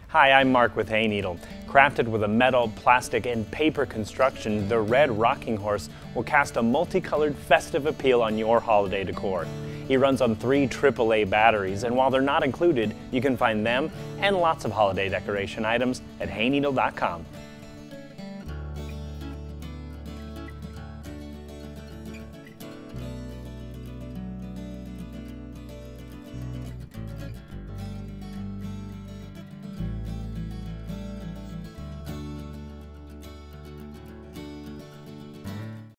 Hi, I'm Mark with Hayneedle. Crafted with a metal, plastic, and paper construction, the red rocking horse will cast a multicolored festive appeal on your holiday decor. He runs on 3 AAA batteries, and while they're not included, you can find them and lots of holiday decoration items at hayneedle.com.